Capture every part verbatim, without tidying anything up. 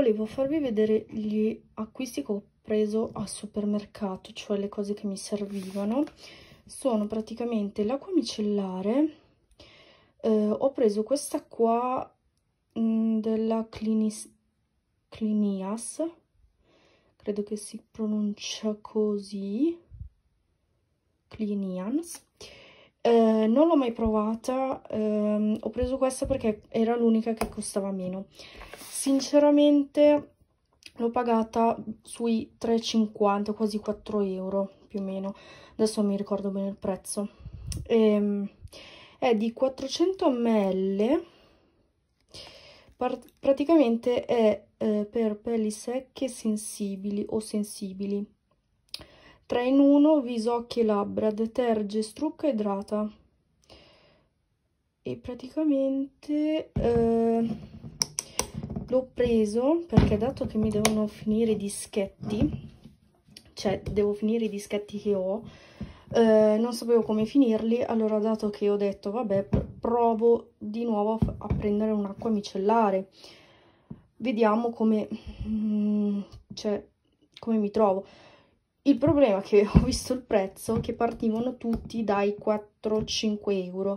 volevo farvi vedere gli acquisti che ho preso al supermercato, cioè le cose che mi servivano. Sono praticamente l'acqua micellare, eh, ho preso questa qua mh, della Clinis, Clinias, credo che si pronuncia così, Clinians. Eh, non l'ho mai provata, ehm, ho preso questa perché era l'unica che costava meno. Sinceramente l'ho pagata sui tre e cinquanta, quasi quattro euro più o meno, adesso non mi ricordo bene il prezzo. Ehm, è di quattrocento millilitri, praticamente è eh, per pelli secche sensibili o sensibili. tre in uno, viso, occhi e labbra, deterge, strucca e idrata. E praticamente eh, l'ho preso perché, dato che mi devono finire i dischetti, cioè devo finire i dischetti che ho, eh, non sapevo come finirli, allora dato che ho detto vabbè, provo di nuovo a, a prendere un'acqua micellare, vediamo come, mm, cioè, come mi trovo. Il problema è che ho visto il prezzo, che partivano tutti dai quattro cinque euro.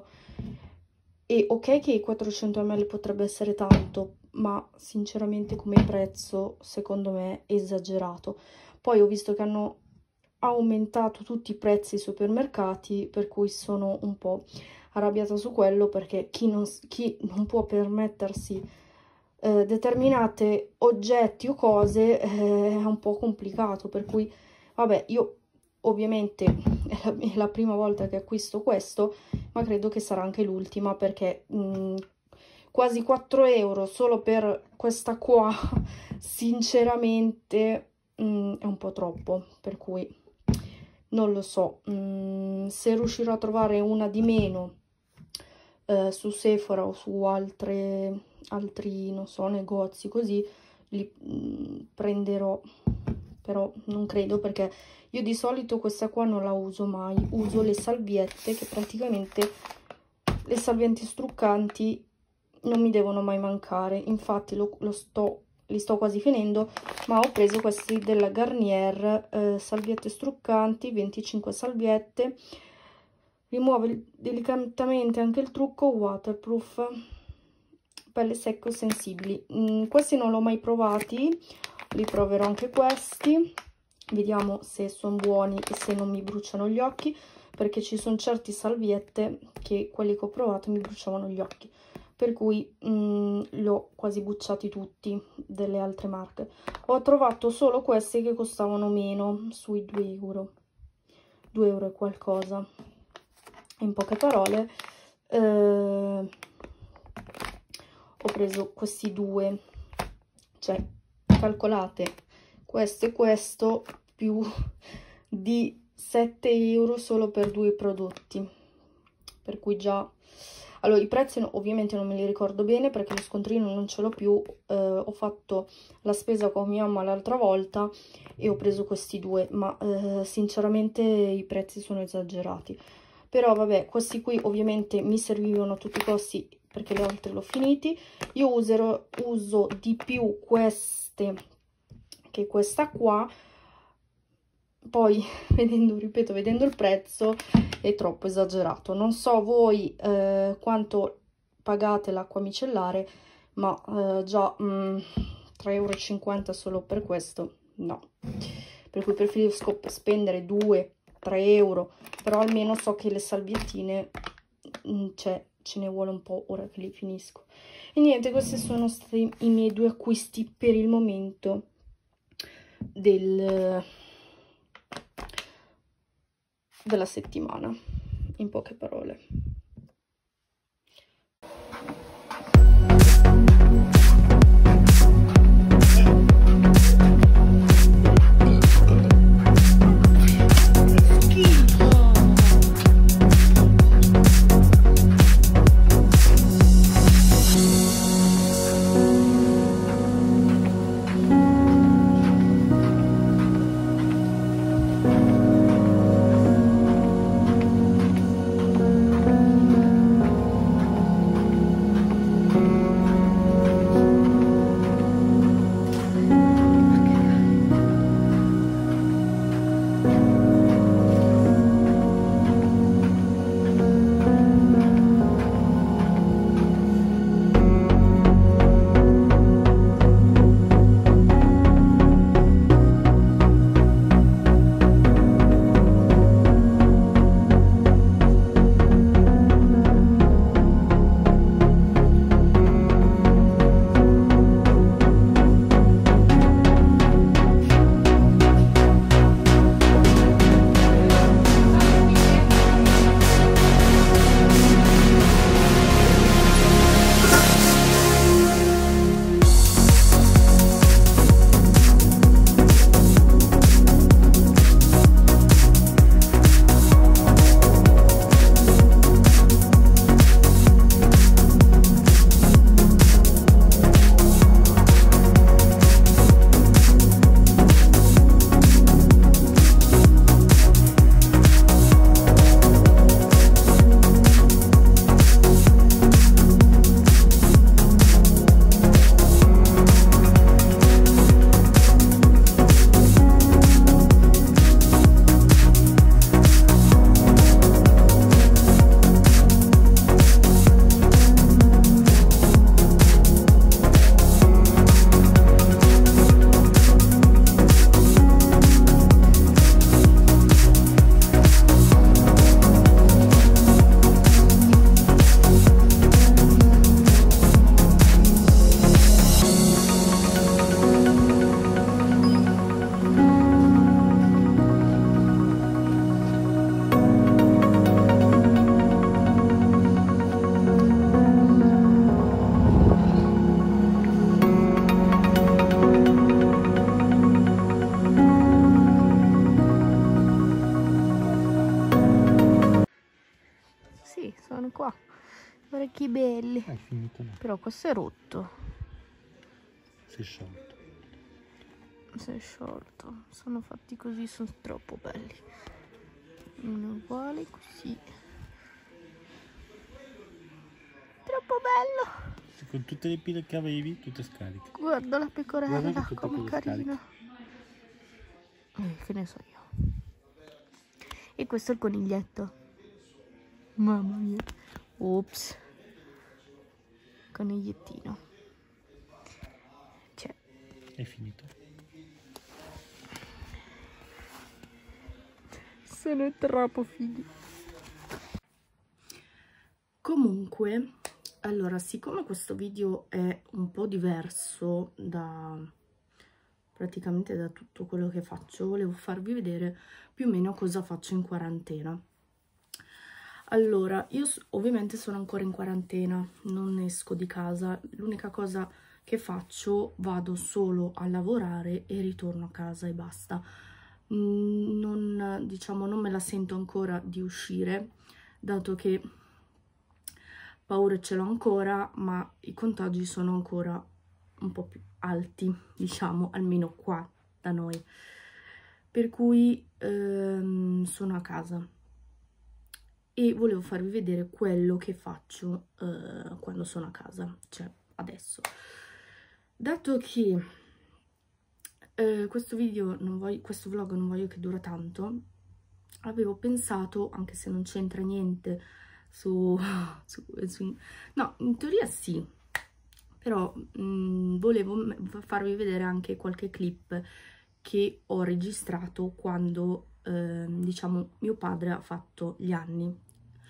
E ok che quattrocento millilitri potrebbe essere tanto, ma sinceramente come prezzo secondo me è esagerato. Poi ho visto che hanno aumentato tutti i prezzi ai supermercati, per cui sono un po' arrabbiata su quello, perché chi non, chi non può permettersi eh, determinate oggetti o cose eh, è un po' complicato, per cui vabbè, io ovviamente è la, è la prima volta che acquisto questo, ma credo che sarà anche l'ultima, perché mh, quasi quattro euro solo per questa qua, sinceramente mh, è un po' troppo, per cui non lo so. Mh, se riuscirò a trovare una di meno eh, su Sephora o su altre, altri, non so, negozi così, li mh, prenderò. Però non credo, perché io di solito questa qua non la uso mai, uso le salviette, che praticamente le salviette struccanti non mi devono mai mancare. Infatti lo, lo sto, li sto quasi finendo, ma ho preso questi della Garnier, eh, salviette struccanti, venticinque salviette, rimuove delicatamente anche il trucco, waterproof, pelle secche o sensibili. Mm, questi non l'ho mai provati, li proverò anche questi, vediamo se sono buoni e se non mi bruciano gli occhi, perché ci sono certi salviette che quelli che ho provato mi bruciavano gli occhi, per cui mm, li ho quasi bucciati tutti delle altre marche. Ho trovato solo questi che costavano meno, sui due euro, due euro e qualcosa. In poche parole eh, ho preso questi due, cioè calcolate questo e questo, più di sette euro solo per due prodotti, per cui già, allora i prezzi no, ovviamente non me li ricordo bene perché lo scontrino non ce l'ho più. Eh, ho fatto la spesa con mia mamma l'altra volta e ho preso questi due, ma eh, sinceramente i prezzi sono esagerati. Però vabbè, questi qui ovviamente mi servivano a tutti i costi perché le altre l'ho finiti. Io userò, uso di più queste che questa qua, poi vedendo, ripeto, vedendo il prezzo è troppo esagerato. Non so voi eh, quanto pagate l'acqua micellare, ma eh, già mm, tre euro e cinquanta solo per questo no, per cui preferisco spendere due tre euro, però almeno so che le salviettine mm, cioè ce ne vuole un po' ora che li finisco. E niente, questi sono stati i miei due acquisti per il momento del, della settimana, in poche parole. belli. Hai finito, no? Però questo è rotto. Si è sciolto. Si è sciolto. Sono fatti così, sono troppo belli. Uno uguale così. Troppo bello. Con tutte le pile che avevi, tutte scariche. Guarda la pecorella, Guarda che come tutte carina. Eh, che ne so io. E questo è il coniglietto. Mamma mia. Ops. Conigliettino. Cioè. Hai finito? Sono troppo fighi. Comunque, allora, siccome questo video è un po' diverso da praticamente da tutto quello che faccio, volevo farvi vedere più o meno cosa faccio in quarantena. Allora, io ovviamente sono ancora in quarantena, non esco di casa, l'unica cosa che faccio, vado solo a lavorare e ritorno a casa e basta. Non, diciamo, non me la sento ancora di uscire, dato che paura ce l'ho ancora, ma i contagi sono ancora un po' più alti, diciamo, almeno qua da noi. Per cui ehm, sono a casa e volevo farvi vedere quello che faccio eh, quando sono a casa, cioè adesso. Dato che eh, questo video, non voglio, questo vlog non voglio che dura tanto, avevo pensato, anche se non c'entra niente su, su, su... no, in teoria sì, però mh, volevo farvi vedere anche qualche clip che ho registrato quando, eh, diciamo, mio padre ha fatto gli anni.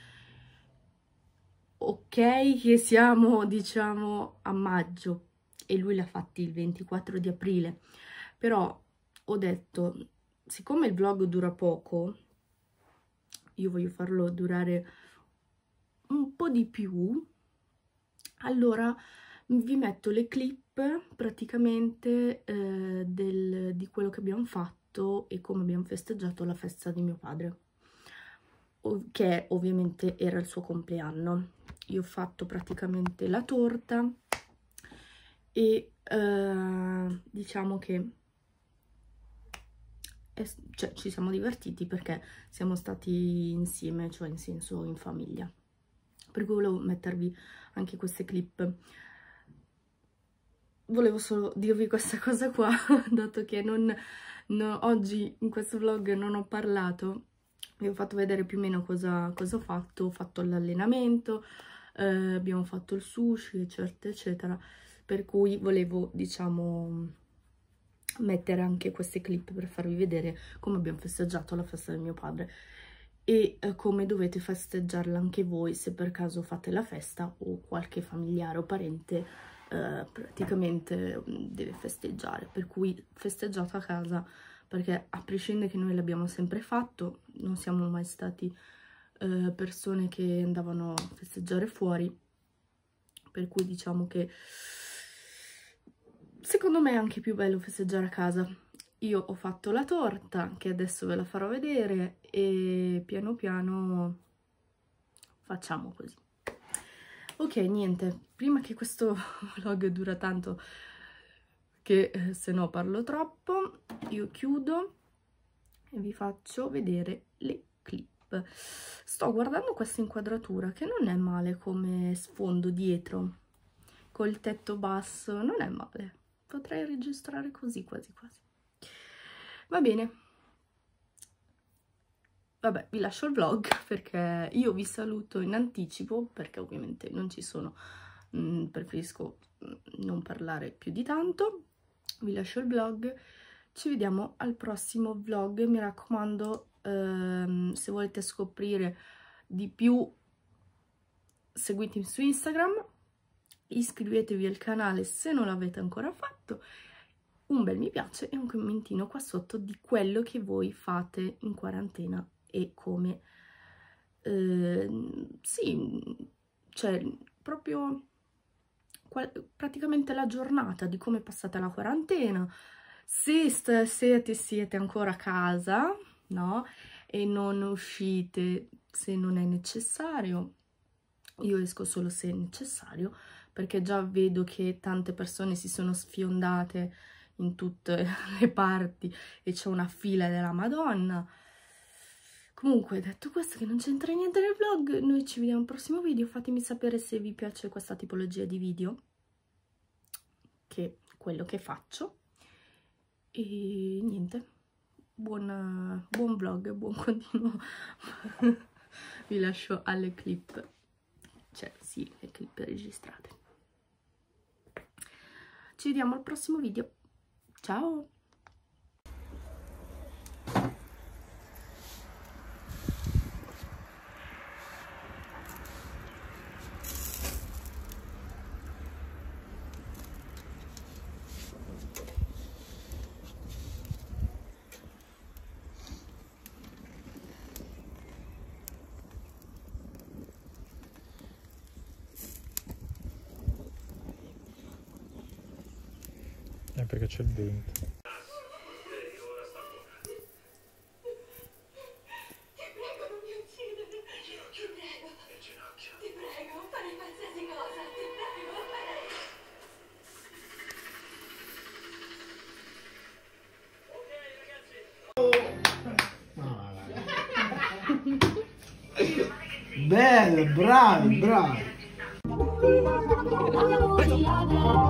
Ok che siamo, diciamo, a maggio e lui l'ha fatti il ventiquattro di aprile, però ho detto, siccome il vlog dura poco, io voglio farlo durare un po' di più, allora vi metto le clip praticamente eh, del, di quello che abbiamo fatto e come abbiamo festeggiato la festa di mio padre, che ovviamente era il suo compleanno. Io ho fatto praticamente la torta e eh, diciamo che è, cioè, ci siamo divertiti perché siamo stati insieme, cioè in senso in famiglia. Per cui volevo mettervi anche queste clip. Volevo solo dirvi questa cosa qua, dato che non, no, oggi in questo vlog non ho parlato. Vi ho fatto vedere più o meno cosa, cosa ho fatto. Ho fatto l'allenamento, eh, abbiamo fatto il sushi, eccetera, eccetera. Per cui volevo, diciamo, mettere anche queste clip per farvi vedere come abbiamo festeggiato la festa del mio padre. E eh, come dovete festeggiarla anche voi se per caso fate la festa o qualche familiare o parente eh, praticamente deve festeggiare, per cui festeggiate a casa, perché a prescindere che noi l'abbiamo sempre fatto, non siamo mai stati eh, persone che andavano a festeggiare fuori, per cui diciamo che secondo me è anche più bello festeggiare a casa. Io ho fatto la torta, che adesso ve la farò vedere, e piano piano facciamo così. Ok, niente, prima che questo vlog dura tanto, che eh, se no parlo troppo, io chiudo e vi faccio vedere le clip. Sto guardando questa inquadratura, che non è male come sfondo dietro, col tetto basso, non è male. Potrei registrare così quasi quasi. Va bene, vabbè, vi lascio il vlog perché io vi saluto in anticipo, perché ovviamente non ci sono, mh, preferisco non parlare più di tanto. Vi lascio il vlog, ci vediamo al prossimo vlog. Mi raccomando, ehm, se volete scoprire di più seguitemi su Instagram, iscrivetevi al canale se non l'avete ancora fatto, un bel mi piace e un commentino qua sotto di quello che voi fate in quarantena e come, eh, sì, cioè proprio qual praticamente la giornata di come passate la quarantena, se siete, siete ancora a casa, no? E non uscite se non è necessario, io esco solo se è necessario, perché già vedo che tante persone si sono sfiondate in tutte le parti e c'è una fila della Madonna. Comunque, detto questo, che non c'entra niente nel vlog, noi ci vediamo al prossimo video. Fatemi sapere se vi piace questa tipologia di video, che è quello che faccio. E niente, buon, buon vlog, buon continuo. Vi lascio alle clip, cioè sì, le clip registrate. Ci vediamo al prossimo video. Ciao! Eh, perché c'è il vento. Bello, bravi, bravi.